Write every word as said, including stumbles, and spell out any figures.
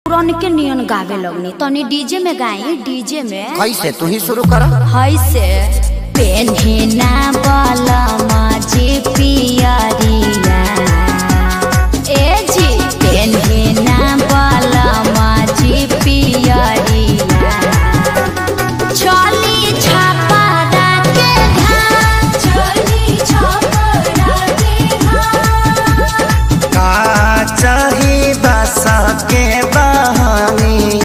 पुरान के नियन गावे लगनी तनी डीजे में गाई डीजे में। कैसे तू ही शुरू कर। हाय से पेन्हे ना